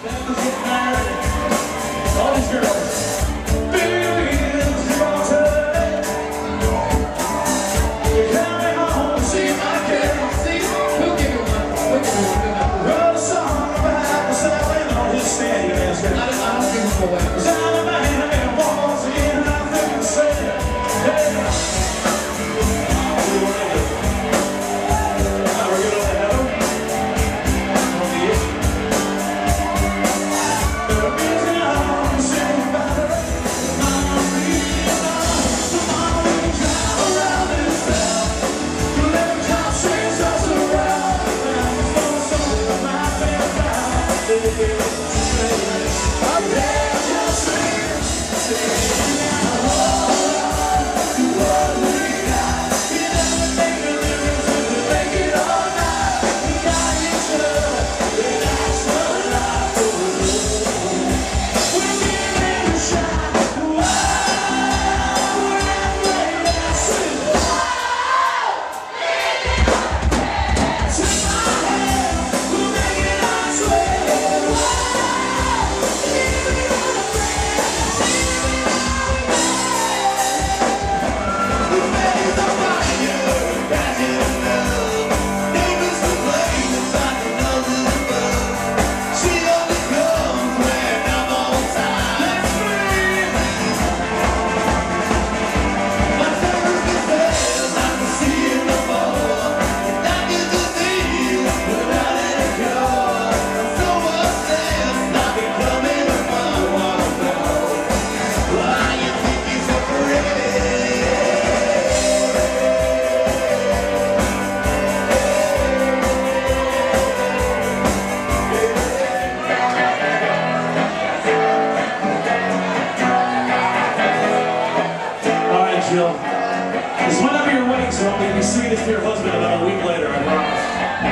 This might not be your wedding song, but you'll be singing this to your husband about a week later, I promise.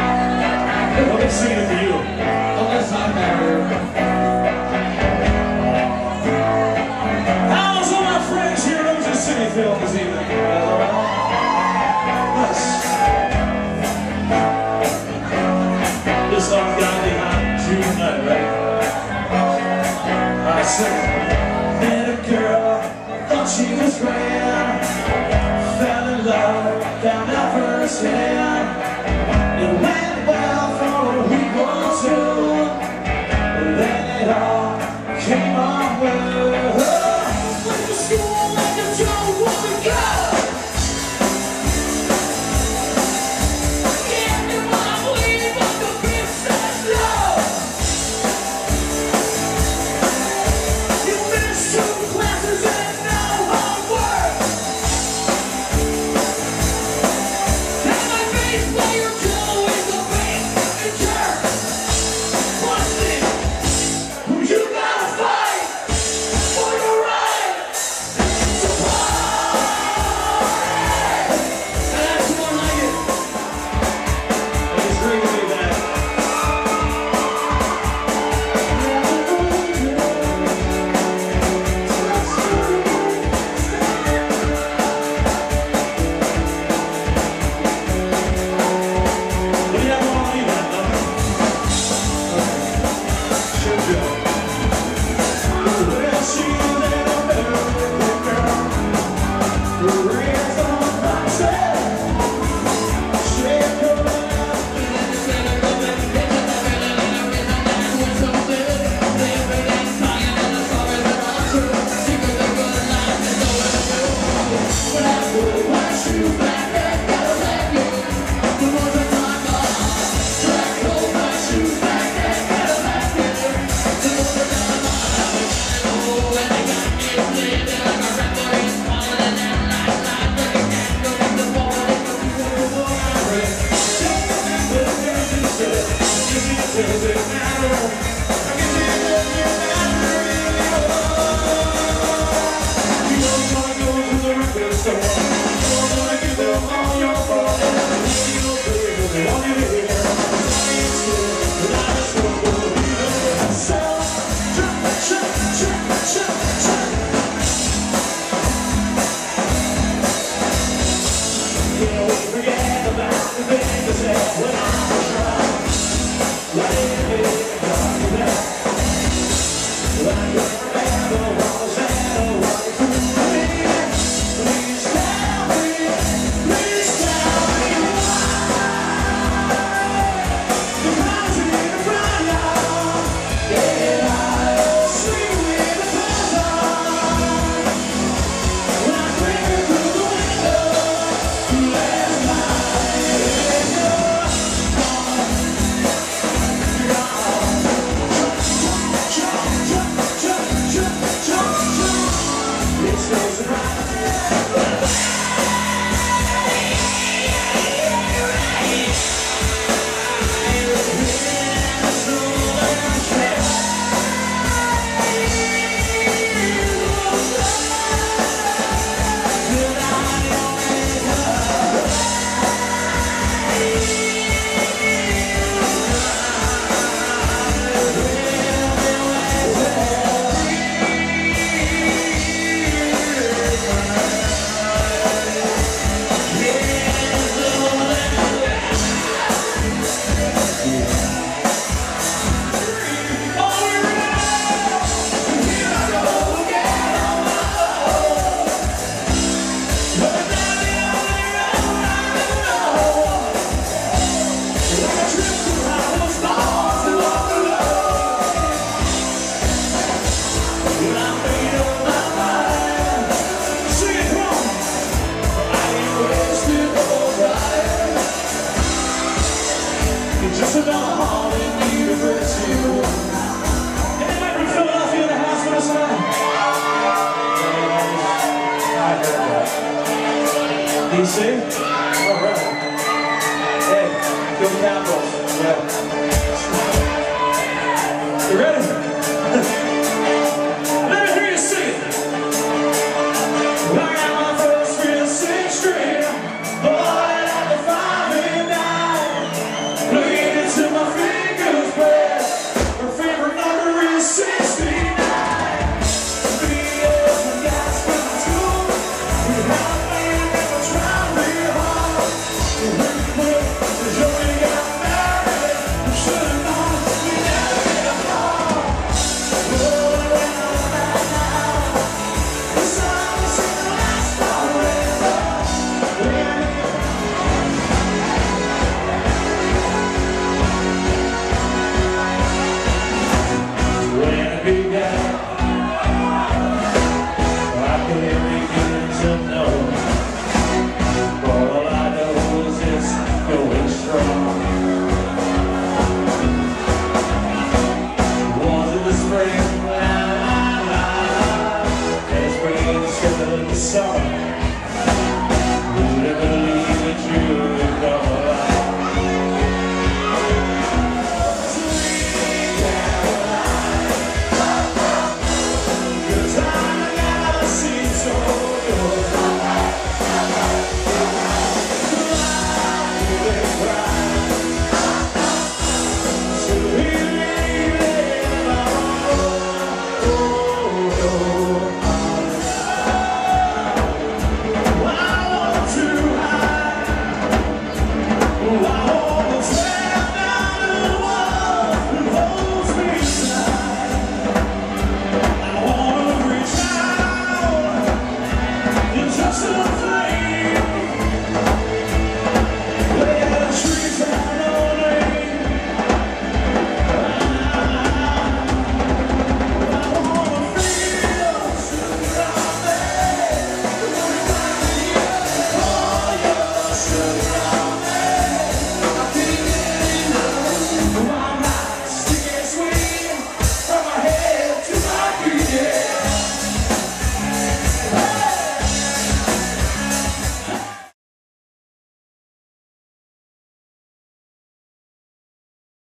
I'll be singing it for you. Unless I'm married. How's all my friends here? It was a city film this evening. Nice. This song's gotta be hot June night, right? Alright, sing it. Met a girl, thought she was grand. Fell in love, found out firsthand. It went well for a week or two, but then it all came on well. Went to school like a Joe woman girl. Gave me my weed, but the bitch said no. You missed 2 classes and no homework. When I was young, You're just another heart in need of rescue. Anybody from Philadelphia in the house with us tonight? I heard that. DC? All right. Hey, go Capitals.